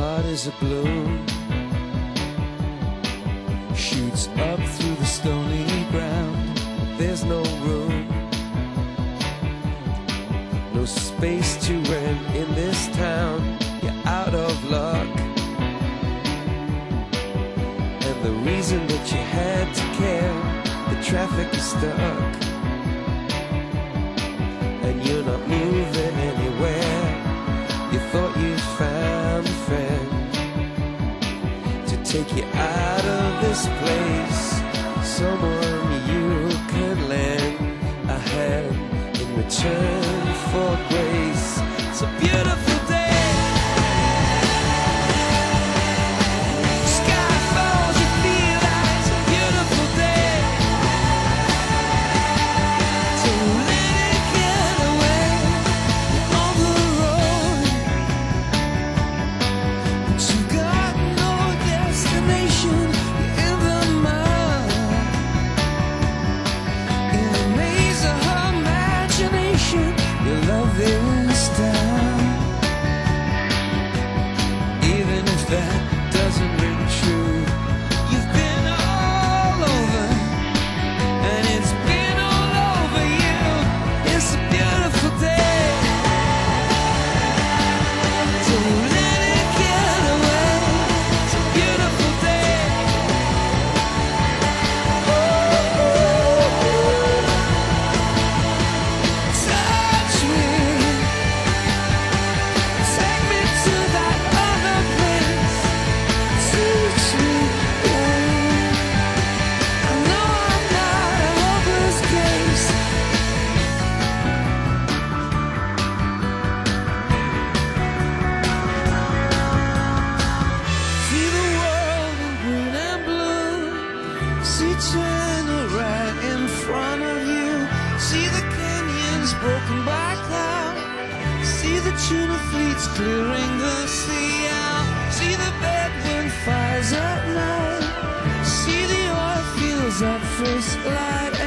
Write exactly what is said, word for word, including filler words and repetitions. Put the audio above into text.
heart is a balloon, shoots up through the stony ground. There's no room, no space to rent in this town. You're out of luck, and the reason that you had to care, the traffic is stuck, and you're not moving anywhere. You thought you found a friend to take you out of this place, someone you could lend a hand in return for grace. It's a beautiful day. Sky falls, you feel like it's a beautiful day. So let it get away on the road, but you got no destination. You're in the mud, in the maze of her imagination. Your love is down, even if that doesn't ring true. You've been all over, and it's been all over you. It's a beautiful day, so let it get away. It's a beautiful day. Oh, oh, oh. Touch me, take me to that other place. Teach me, babe. I know I'm not a hopeless case. See the world in green and blue. See China right in front of you. See the canyons broken by cloud. See the tuna fleets clearing the sea out. See the bedroom fires at night. See the oil fields at first light.